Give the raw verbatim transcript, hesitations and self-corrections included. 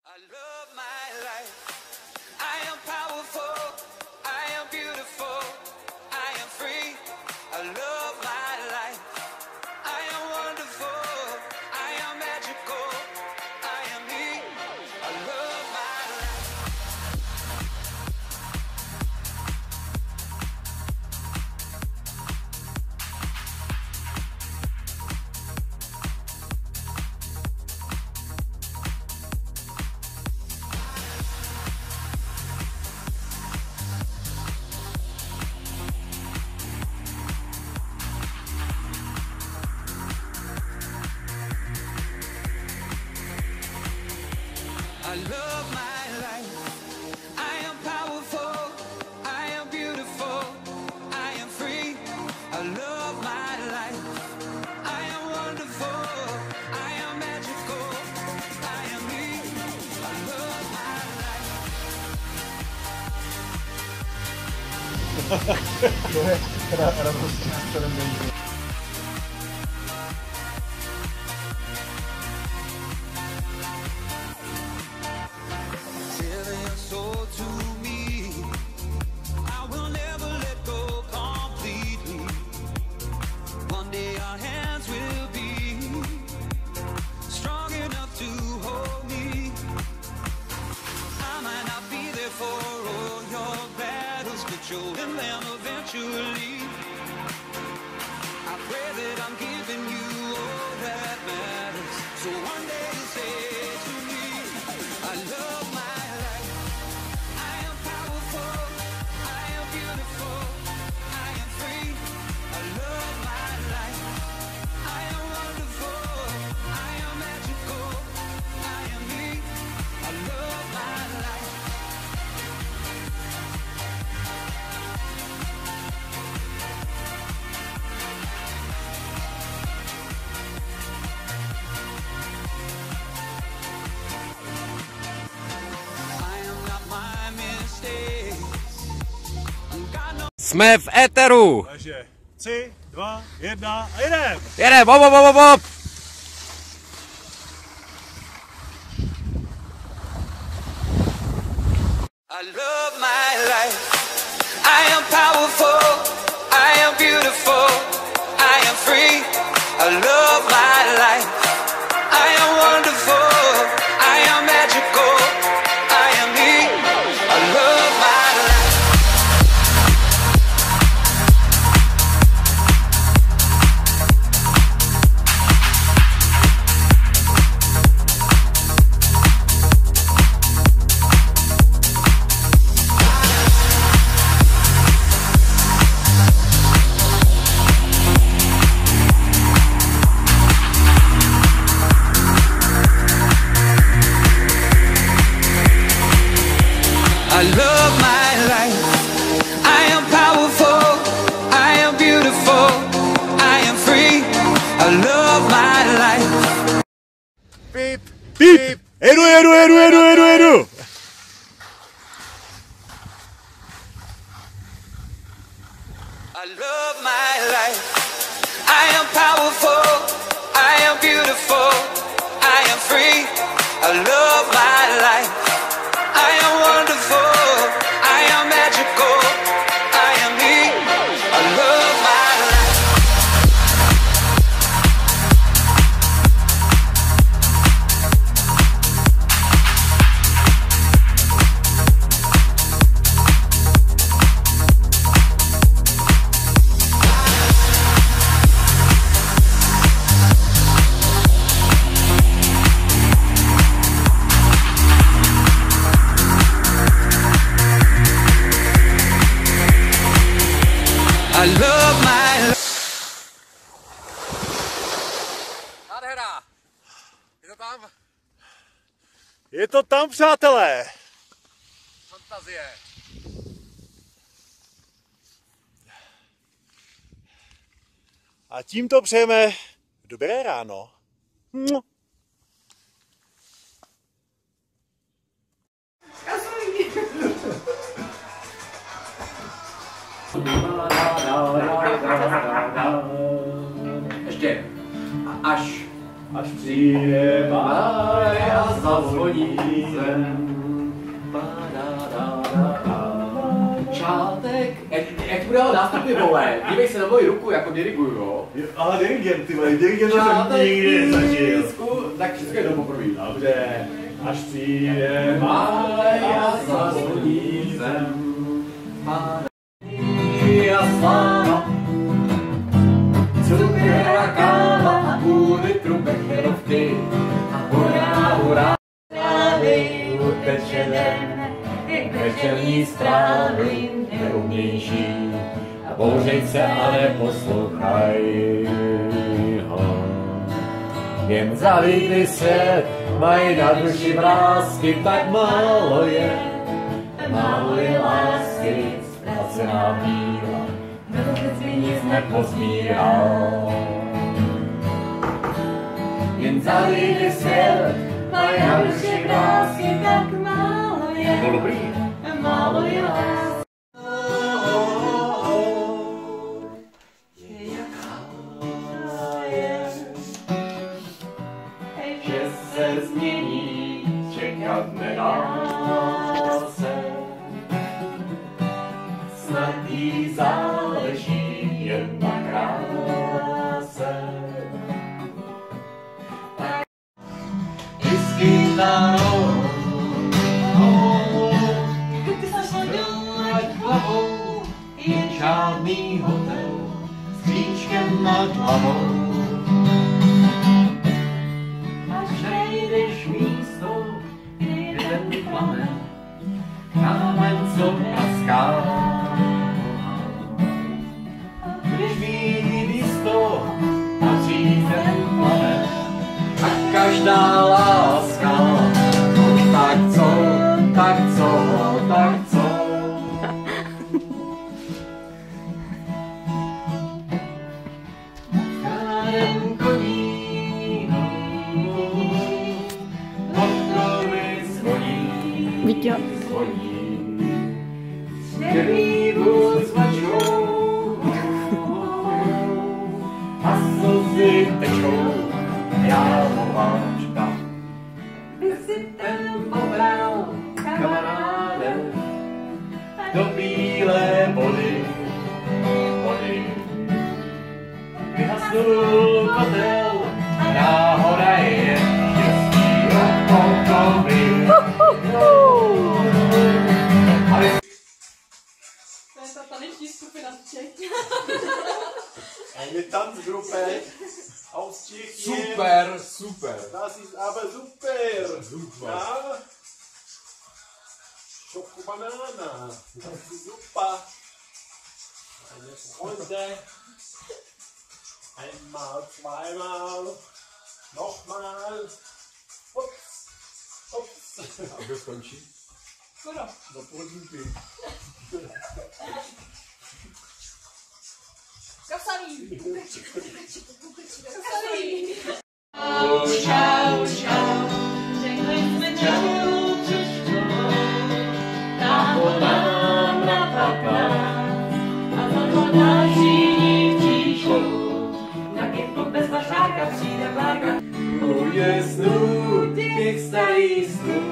I love my life. I am powerful. I am beautiful. I am free. I love my life. I am wonderful. I am magical. I am me. I love my life. I love my life. I am powerful. I am beautiful. I am free. I love my life. I am wonderful. I am magical. I am me. I love my life. Era, era prostě nástrojem. Selling your soul to me. I will never let go completely. One day our hands will be strong enough to hold me. I might not be there for all your battles, but you'll win them eventually. I pray that I'm giving you all that matters, so one day you'll say to me, I love my life. I am powerful. I am beautiful. I am free. I love my life. I am wonderful. I am magical. I am me. I love my life. I am not my mistakes. God knows. Jsme v éteru! Takže tři, dva, jedna a jedem! Jedem, hop, hop, hop, hop! I love my life. I am powerful. I am beautiful. I am free. I love my life. I am wonderful. I am magical. I am me. I love my life. I love my life. I am powerful. I am beautiful. I am free. I love my life. Píp, píp! Jedu, jedu, jedu, jedu, jedu, jedu! I love my life. I am powerful. I am beautiful. I am free. I love my life. I am wonderful. I am magical. I am me. I love my life. I love my life. Nádhera! Je to tam? Je to tam, přátelé! Fantazie! A tímto přejeme dobré ráno. Mua. Ještě. Až. Až přijde Mária za zazvoní zem. Čátek, jak, jak bude ho nástupy vole, dívej se na moji ruku, jako diriguju, jo. Ale dirigent, ty vole, dirigent jsem nikdy nezažil. Tak všechno je to poprvé. Dobře, až přijde Mája zazvoní zem. Mája sláva, cukr a káva a půl litru becherovky. A hurá, hurá, strávy uteče den, večerní strávy neumější. A bouřej se a neposlouchaj. Jen zavídli svět, mají na duši vrásky, tak málo je, málo je lásky, ztracená bíla, kdo vůbec mi nic nepozbíral. Jen zavídli svět, mají na duši vrásky, tak málo je, no dobrý, málo je lásky. Se změní, čekat nedá se. Snad jí záleží jen na kráse. Vždycky dáno, ty se sledovat hlavou, je žádný hotel s kříčkem nad hlavou. Místo, kde ten plamen, kámen, co praská. Když vidí místo, patří ten plamen, a každá láska, no tak co, tak co, tak co. Kádem koní, Víťo. Černý vůz mačkou a slzy tečou, já mu mám čekat. Ty si ten pobral, kamaráde, do bílé vody, vody. Vyhasnul kotel, náhoda je štěstí okokový. To je ta taneční skupina z Čech. Eine Tanzgruppe aus Tschechien. Super, super. Das ist aber super. Super. Ja. Schokobanana. Das ist super. Meine Freunde. Einmal, zweimal. Nochmal. Ups. Ups. A kdo skončí? Skoro. Do podmínky. Kasaný. Kasaný. Čau, čau. Řekli jsme čau, čau. Táho nám napadá. A za to další dívčíčko. Na kytku bez vašáka přijde vláka. Bude snů těch starých snů.